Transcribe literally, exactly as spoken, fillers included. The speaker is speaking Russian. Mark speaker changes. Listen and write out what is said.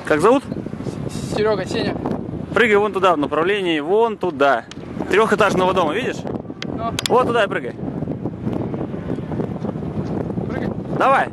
Speaker 1: Как зовут?
Speaker 2: Серега, Сеня.
Speaker 1: Прыгай вон туда, в направлении вон туда. Трехэтажного дома, видишь?
Speaker 2: Ну.
Speaker 1: Вот туда и прыгай.
Speaker 2: Прыгай.
Speaker 1: Давай.